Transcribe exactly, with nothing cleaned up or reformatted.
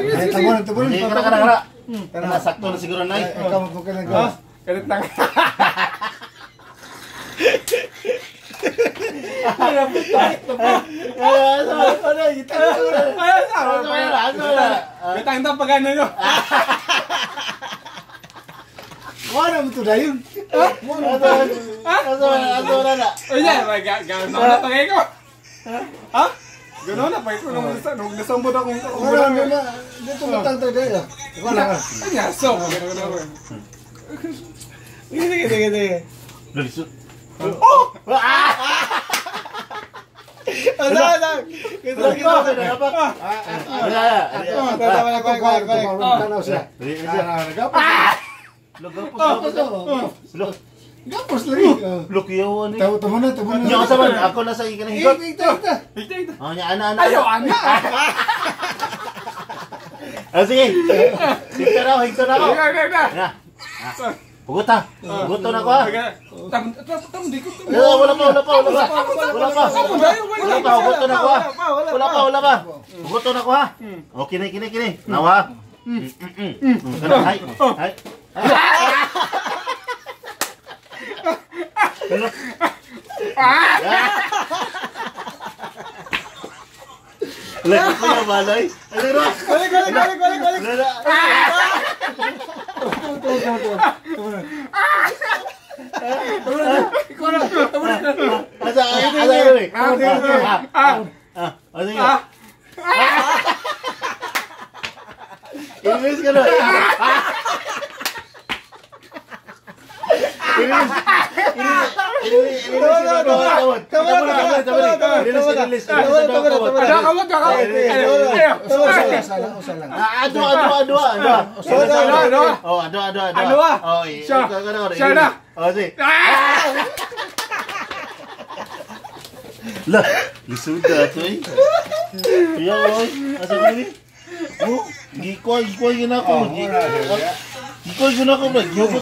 sige, Ay, sige. tabunan, tabunan. Hindi, kana, kana, kana. Kana, sakto na siguro, Nay. Ay, ikaw magpukilan ko. Ha? Kalit lang. Ano po tayo? Ano, ano, itang ko na. Ano sa? Ano na, ano na. Bitang na pag ano nyo. Wala mo ito na yun. Ano, ano, ano na na. O yan, gano'n na tagay ko. Ha? Gano'n na, pag nung nasambot akong Wala mo na. Dito matang tayo tayo. Wala ka. Ay, nyaso. Gano'n na. Sige, sige, sige, sige. Lulisot. Oh! Ano, ano? Ito lang kita. Ano na, apa? Ano na, Ito, tama na, balik, balik, balik. Tanaw siya. Ah, nagapos. Lugapos, Gapos, lugapos. oh. Gapos lagi. Lukiyaw ni. Tawo, tamo na, tamo na. Yung kasaban, ako na sa ikan ng higot. Eh, ito, ito. Ito, ito. Oh, niya, ana, ana. Ayaw, ana. Ah, sige. Higto na ako, higto na ako. Ika, ika, ika. Nga. Pugot ha. Pugot na ako ha. Tam, tam, tam, di ko. Eh, wala pa, wala pa, wala pa. Wala pa. Wala pa, hugot na ako ha. Wala pa, wala pa. Hugot na ako ha. O, kini, kini, kini. Nawa. Mm, mm, mm. Ganun, hay, hay. Lagi pa yung balay. Ano na? Balik, balik, balik, balik, balik. Ano na? Asa, asa, asa, asa. Ah, ah, ano yun? Inis ka na. Inis. Inis. Inis. Tawad, tawad. Tawad, tawad, tawad. Inis, inis. Tawad, tawad, tawad. Kakawag, kakawag. Ayaw. Usala, usala, usala. Ah, ado, ado, ado, ado. Ado, ado, ado. Oh, ado, ado, ado. Ano ah? Oh, Siya. siya. Siya na. Oh, si. Ah! La, lisuda to eh. Iya, oy. Asa ko ni? Oh, gikoy, gikoy gina ko. Gikoy gina ko, bro.